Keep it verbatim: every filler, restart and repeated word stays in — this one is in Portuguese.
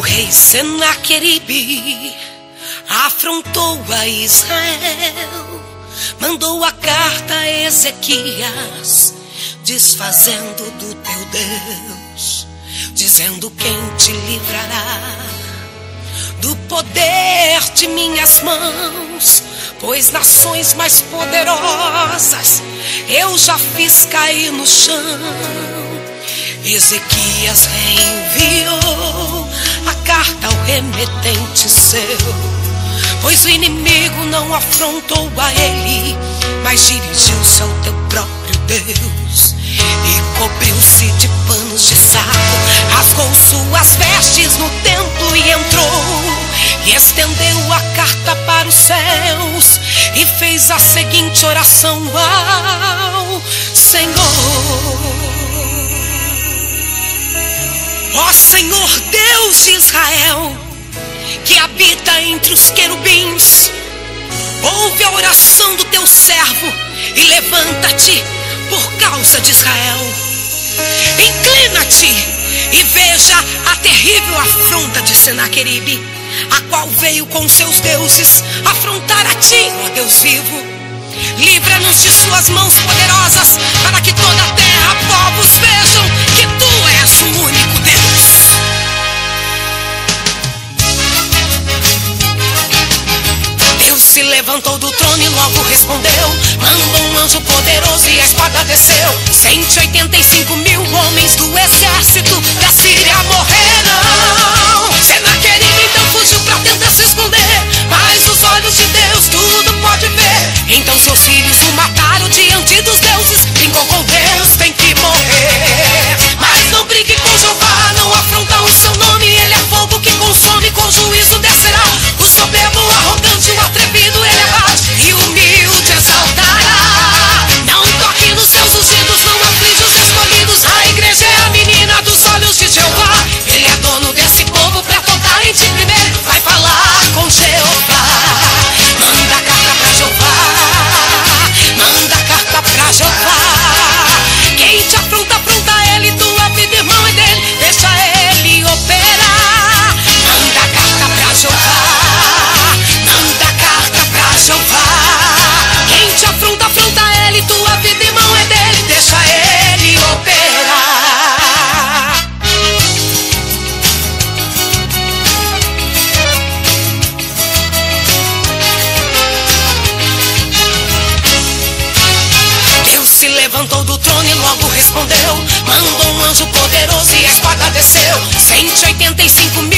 rei Senaqueribe afrontou a Israel, mandou a carta a Ezequias, desfazendo do teu Deus, dizendo quem te livrará do poder de minhas mãos, pois nações mais poderosas eu já fiz cair no chão. Ezequias reenviou a carta ao remetente seu, pois o inimigo não afrontou a ele, mas dirigiu-se ao teu próprio Deus. E cobriu-se de panos de saco, rasgou suas vestes no templo e entrou, e estendeu a carta para os céus, e fez a seguinte oração ao Senhor: ó Senhor Deus de Israel, que habita entre os querubins, ouve a oração do teu servo e levanta-te por causa de Israel. Inclina-te e veja a terrível afronta de Senaqueribe, a qual veio com seus deuses afrontar a ti, ó Deus vivo. Livra-nos de suas mãos poderosas, para que toda a terra, povos, vejam que tu és o único Deus. Deus se levantou do trono e logo respondeu, mandou um anjo poderoso e a espada desceu. Cento e oitenta e cinco mil homens do exército da Síria morreram. Senaqueribe então fugiu pra tentar se esconder, mas os olhos de Deus tudo pode ver. Então seus filhos o mataram diante dos deuses. Brincou com Deus, tem que morrer. Mas não brigue com Jeová, não afronta o seu nome. Ele é fogo que consome, com juízo descerá. O soberbo, o arrogante, o atrevido ele abate, e o humilde exaltará. Não toque nos seus ungidos, não aflige os escolhidos. A igreja é a menina dos olhos de Jeová. Ele é dono desse povo pra tocar em ti primeiro. Vai falar com Jeová. Manda carta pra Jeová, manda carta pra Jeová. Quem te afronta, afronta ele. Tua vida, irmão, é dele, deixa ele operar. Manda carta pra Jeová, manda carta pra Jeová. Quem te afronta, afronta ele. Tua vida, irmão, é dele, deixa ele operar. Deus se levantou do trono e logo respondeu, mandou um anjo poderoso e a espada desceu. Cento e oitenta e cinco mil